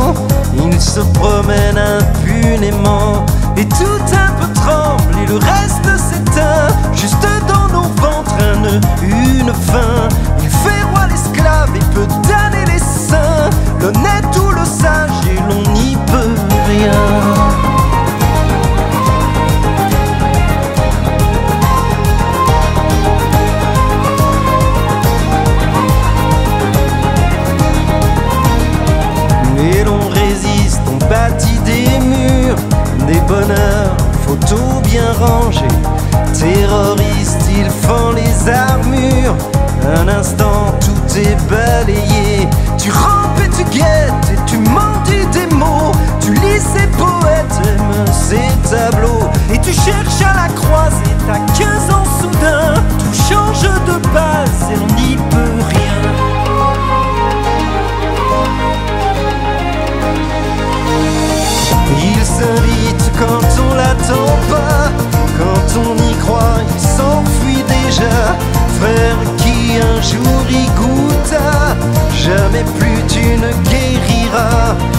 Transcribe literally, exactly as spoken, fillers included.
vent. Il se promène impunément et tout un peu tremble et le reste s'éteint. Juste dans nos ventres un nœud, une fin. Il fait roi l'esclave et peut damner les saints, l'honnête ou le sage, et l'on n'y peut rien. Mais l'on résiste, on bâtit des murs, des bonheurs, photos bien rangées. Terroristes, ils font les armures. Un instant, tout est balayé. Tu rampes et tu guettes et tu mendis des mots. Tu lis ces poètes, aimes ces tableaux. Et tu cherches à la croisée, t'as quinze ans soudain. Tout change de base et on n'y peut rien. Il s'invite quand on l'attend pas. Quand on y croit, il s'enfuit déjà. Frère qui un jour y goûta, jamais plus tu ne guériras.